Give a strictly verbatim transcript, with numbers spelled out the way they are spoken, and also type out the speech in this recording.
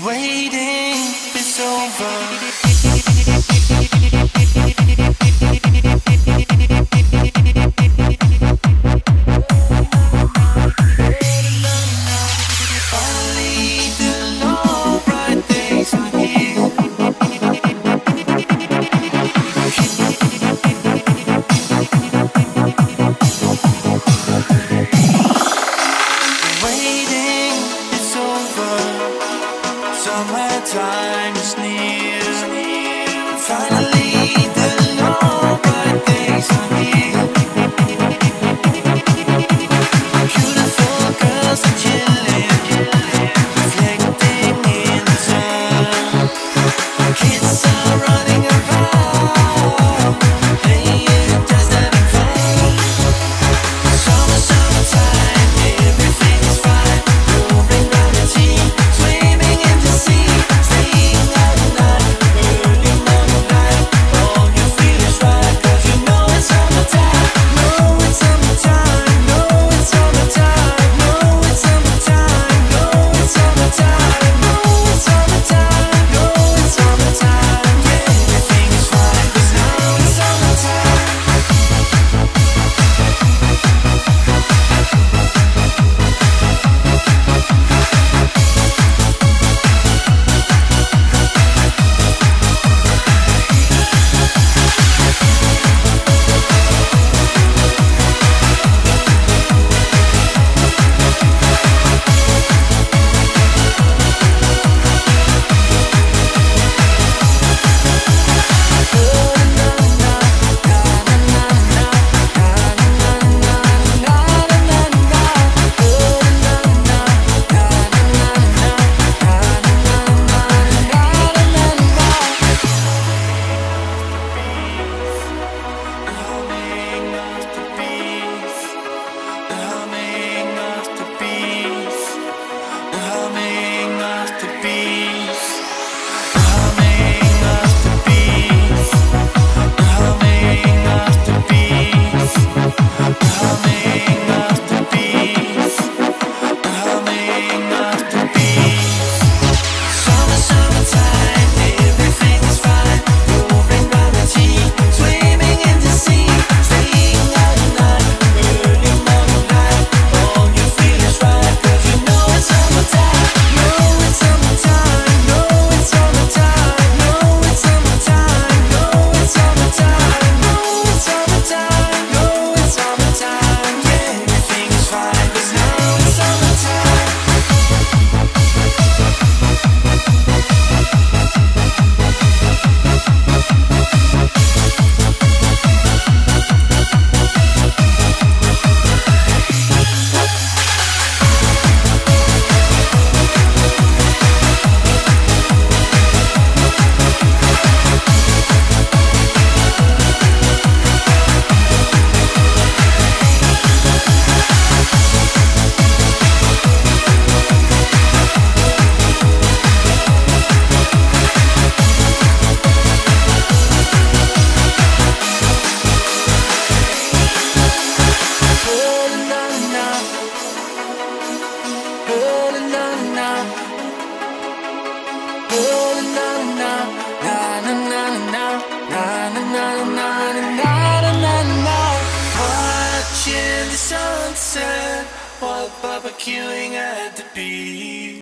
waiting is over. Summertime is near. Finally, the long bright days are here. Beautiful girls are chilling, reflecting in the sun. Kids are running around, playing, just having fun. Summer, summertime, everything is fine. Moving round the sea, swimming in the sea, staying out at night, early morning light. All you feel is right, 'cause you know it's summertime. Know it's summertime, know it's summertime, know it's summertime, know it's summertime, know it's summertime, know it's summertime. Yeah, everything is fine, 'cause now it's summertime. Watching the sunset while barbecuing at the beach.